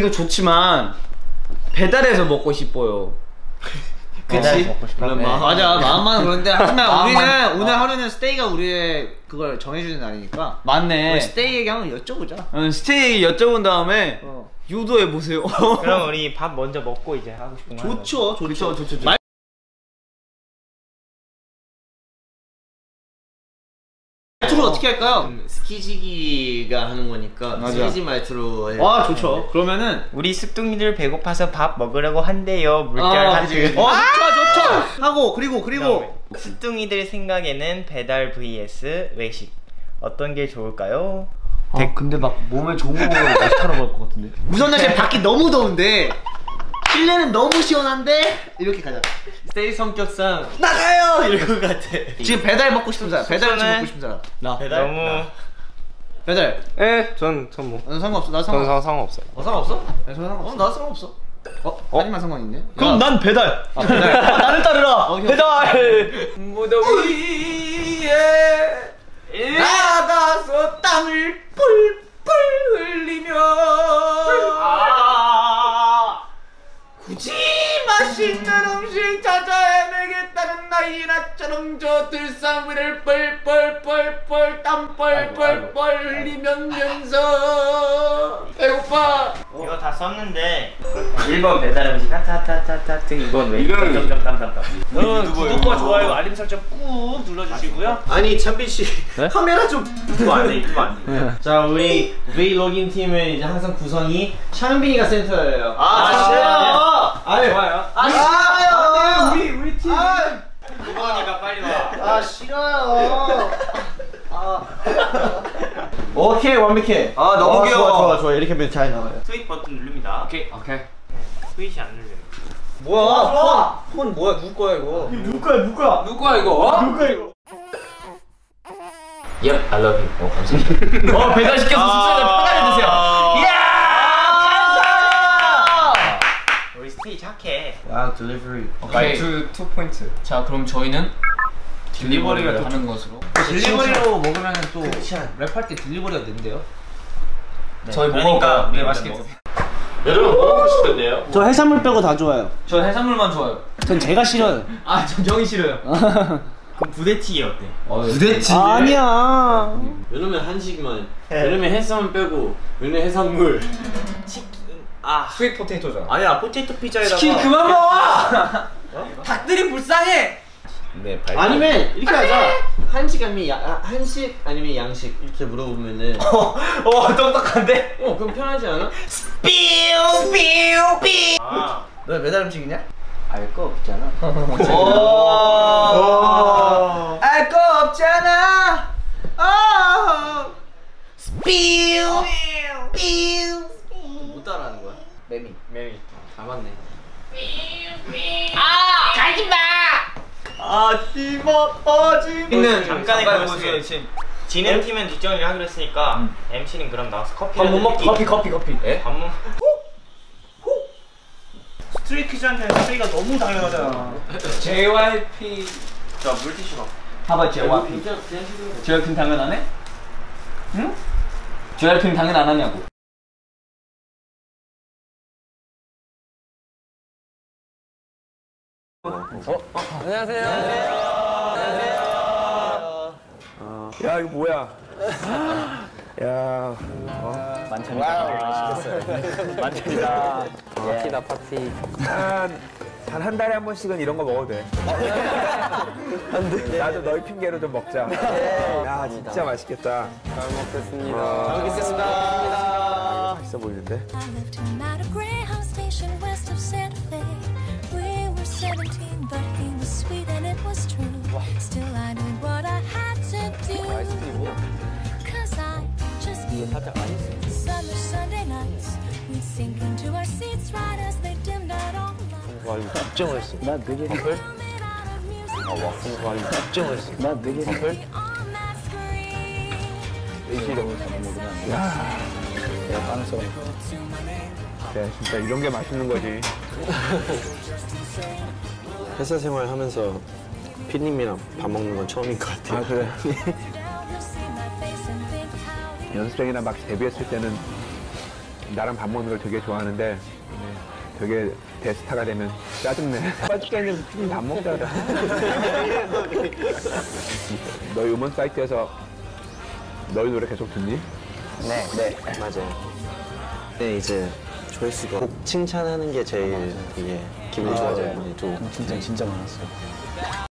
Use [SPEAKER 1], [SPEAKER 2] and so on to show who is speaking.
[SPEAKER 1] 딜리버리도 좋지만 배달해서 먹고 싶어요.
[SPEAKER 2] 그치? 먹고 싶어.
[SPEAKER 1] 네. 맞아, 마음만 그런데 하지만 우리는 오늘 하루는 스테이가 우리의 그걸 정해주는 날이니까. 맞네. 우리 스테이 얘기 한번 여쭤보자. 스테이 여쭤본 다음에 유도해 보세요.
[SPEAKER 2] 그럼 우리 밥 먼저 먹고 이제 하고 싶은 거.
[SPEAKER 1] 좋죠. 말투로 어떻게 할까요?
[SPEAKER 3] 스키지기가 하는 거니까 스키지 말투로.
[SPEAKER 1] 와, 좋죠. 그러면은
[SPEAKER 2] 우리 습둥이들 배고파서 밥 먹으려고 한대요. 물결 하트.
[SPEAKER 1] 좋죠. 하고 그리고
[SPEAKER 2] 습둥이들 생각에는 배달 vs 외식 어떤 게 좋을까요?
[SPEAKER 1] 근데 막 몸에 좋은 거 먹으면 외식하러 갈 것 같은데. 우선 날씨 밖이 너무 더운데 실내는 너무 시원한데 이렇게 가자.
[SPEAKER 3] 스테이 성격상 나가요! 이럴 것 같아.
[SPEAKER 1] 지금 배달 먹고 싶은 사람, 배달 먹고 싶은 사람.
[SPEAKER 3] 나 배달?
[SPEAKER 2] 너무
[SPEAKER 1] 배달.
[SPEAKER 4] 예, 전 뭐.
[SPEAKER 1] 난 상관없어. 나
[SPEAKER 4] 상관없어요.
[SPEAKER 1] 상관없어? 네, 저는 상관없어. 나 상관없어. 하지만 상관 있네.
[SPEAKER 4] 그럼 난 배달.
[SPEAKER 1] 배달. 나를 따르라.
[SPEAKER 4] 배달.
[SPEAKER 1] 무더위에 나가서 땀을 뿔뿔 흘리며 굳이 맛있는 음식 찾아 헤매겠다는 나이나처럼 저 들상 위를 뻘뻘뻘뻘 땀 뻘뻘뻘 흘리면서 배고파.
[SPEAKER 2] 이거 다 썼는데 1번 배달 음식 하트하트하트하트 2번 외식 점점점점점.
[SPEAKER 4] 구독과 좋아요 알림 설정 꾹 눌러주시고요.
[SPEAKER 3] 아니 찬빈씨
[SPEAKER 4] 네?
[SPEAKER 3] 카메라 좀
[SPEAKER 2] 이거 안 돼, 이거 안 돼.
[SPEAKER 3] 자, 우리 Vlogging 팀은 이제 항상 구성이 찬빈이가 센터예요.
[SPEAKER 1] 싫어요.
[SPEAKER 3] 좋아요.
[SPEAKER 1] 싫어요.
[SPEAKER 3] 우리 팀.
[SPEAKER 2] 그거니까 빨리 와.
[SPEAKER 1] 싫어요.
[SPEAKER 3] 오케이, 완벽해.
[SPEAKER 1] 너무 귀여워.
[SPEAKER 3] 좋아. 이렇게 하면 잘 나와요.
[SPEAKER 2] 트윗 버튼 누릅니다.
[SPEAKER 1] 오케이.
[SPEAKER 2] 트윗이 안 눌려요.
[SPEAKER 1] 뭐야? 폰 뭐야? 누구 거야 이거?
[SPEAKER 3] 누구 거야?
[SPEAKER 1] 누구야 이거?
[SPEAKER 2] Yep, I love you. 감사합니다.
[SPEAKER 1] 배달시켜서 숙소에서 편하게 드세요.
[SPEAKER 2] 우리 스테이 착해.
[SPEAKER 3] 아, 딜리버리.
[SPEAKER 1] 오케이.
[SPEAKER 4] 2 포인트.
[SPEAKER 1] 자, 그럼 저희는 딜리버리를 하는 것으로. 딜리버리로 먹으면 또 랩할 때 딜리버리가 된대요.
[SPEAKER 2] 저희 먹으니까
[SPEAKER 1] 네, 맛있겠죠.
[SPEAKER 3] 여러분 뭐 먹고 싶은데요?
[SPEAKER 5] 저 해산물 빼고 다 좋아요.
[SPEAKER 1] 저 해산물만 좋아요.
[SPEAKER 5] 전 제가 싫어요.
[SPEAKER 1] 전 정이 싫어요.
[SPEAKER 2] 그럼 부대찌개 어때?
[SPEAKER 1] 부대찌개?
[SPEAKER 5] 아니야.
[SPEAKER 3] 왜냐면 한식만. 왜냐면 해산물 빼고. 왜냐면 해산물.
[SPEAKER 4] 스윗 포테이토잖아.
[SPEAKER 3] 아니야, 포테이토 피자에다가.
[SPEAKER 1] 치킨 그만 먹어! 닭들이 불쌍해!
[SPEAKER 3] 네, 아니면 이렇게 하자. 한식 아니면 양식 이렇게 물어보면은
[SPEAKER 1] 똑똑한데?
[SPEAKER 3] 그럼 편하지 않아?
[SPEAKER 1] 너 배달 음식이냐?
[SPEAKER 3] 알 거 없잖아.
[SPEAKER 1] 알 거 없잖아.
[SPEAKER 3] 못 따라하는 거야?
[SPEAKER 1] 매미.
[SPEAKER 3] 다 맞네.
[SPEAKER 1] 있는
[SPEAKER 2] 잠깐의 그것을 진행 팀은 뒷정리를 하기로 했으니까 MC는 그럼 나와서 커피.
[SPEAKER 1] 밥 못 먹. 커피. 예?
[SPEAKER 2] 밥 먹.
[SPEAKER 4] 스트레이 퀴즈한테는 스트레이가 너무 당연하잖아.
[SPEAKER 1] JYP.
[SPEAKER 2] 자, 물티슈 봐.
[SPEAKER 1] 봐봐, JYP. JYP 당연 안 해? 응? JYP 당연 안 하냐고.
[SPEAKER 4] 안녕하세요. 야, 이거 뭐야? 야, 만찬이다. 맛있겠어요. 만찬이다. 파티다, 파티. 단 한 달에 한 번씩은 이런 거 먹어도 돼. 안 돼. 나도 너희 핑계로 좀 먹자. 야, 진짜 맛있겠다. 잘 먹겠습니다. 잘 먹겠습니다. 이거 맛있어 보이는데?
[SPEAKER 3] 살짝 와, 이거 진짜 맛있어.
[SPEAKER 5] 나 4개.
[SPEAKER 3] 커플? 와, 이거 진짜 맛있어.
[SPEAKER 5] 나 4개.
[SPEAKER 3] 커플?
[SPEAKER 5] 일시적으로 잘 먹으면 안 돼. 내가 빵을 써.
[SPEAKER 4] 야, 진짜 이런 게 맛있는 거지.
[SPEAKER 3] 회사 생활 하면서 피디님이랑 밥 먹는 건 처음인 것 같아요.
[SPEAKER 4] 아, 그래? 연습생이나 막 데뷔했을 때는 나랑 밥 먹는 걸 되게 좋아하는데 되게 대스타가 되면 짜증내. 빠지게는 피디 밥 먹자라. 너희 음원 사이트에서 너희 노래 계속 듣니?
[SPEAKER 3] 네, 맞아요. 네, 이제 조회수가 곡 칭찬하는 게 제일 이게 기분이 좋아져요.
[SPEAKER 5] 진짜 많았어요.